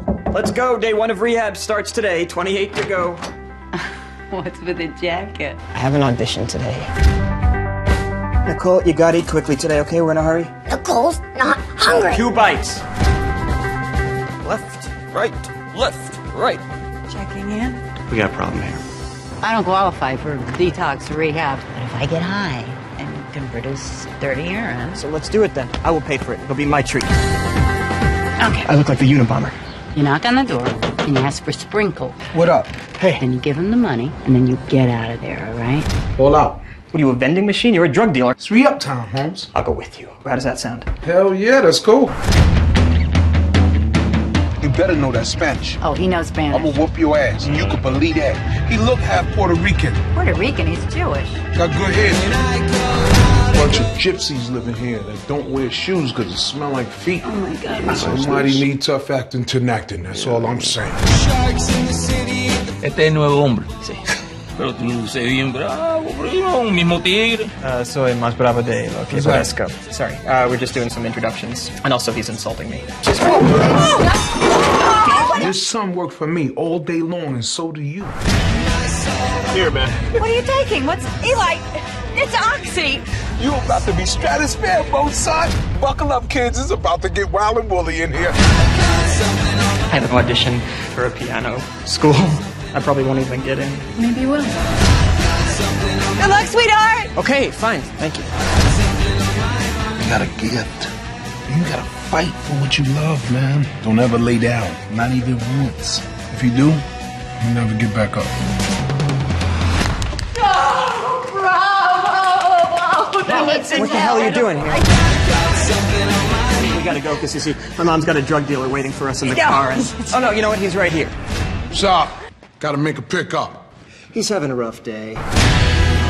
Let's go. Day 1 of rehab starts today. 28 to go. What's with the jacket? I have an audition today. Nicole, you gotta eat quickly today, okay? We're in a hurry. Nicole's not hungry. 2 bites. Left, right, left, right. Checking in? We got a problem here. I don't qualify for detox rehab. But if I get high and can produce 30 urine. So let's do it then. I will pay for it. It'll be my treat. Okay. I look like the Unabomber. You knock on the door and you ask for Sprinkle. What up? Hey. Then you give him the money and then you get out of there, all right? Hold up. What are you, a vending machine? You're a drug dealer. It's re-up time, Holmes. I'll go with you. How does that sound? Hell yeah, that's cool. You better know that Spanish. Oh, he knows Spanish. I'm gonna whoop your ass. You can believe that. He look half Puerto Rican. Puerto Rican, he's Jewish. Got good head. Bunch of gypsies living here that don't wear shoes because it smell like feet. Oh my God. Somebody need tough acting to acting. That's all I'm saying. Este es el nuevo hombre. Sí. Pero tú luces bien bravo, primo. Un mismo tigre. Soy más bravo de lo que parezco. Sorry, we're just doing some introductions. And also, he's insulting me. This son worked for me all day long, and so do you. Here, man. What are you taking? What's Eli? It's Oxy. You about to be stratosphere, both son. Buckle up, kids. It's about to get wild and woolly in here. I have an audition for a piano school. I probably won't even get in. Maybe you will. Good luck, sweetheart. Okay, fine. Thank you. You got a gift. You gotta fight for what you love, man. Don't ever lay down, not even once. If you do, you never get back up. Oh, bravo! What the hell are you doing here? We gotta go, because you see, my mom's got a drug dealer waiting for us in the car. And... Oh, no, you know what? He's right here. Stop. Gotta make a pickup. He's having a rough day.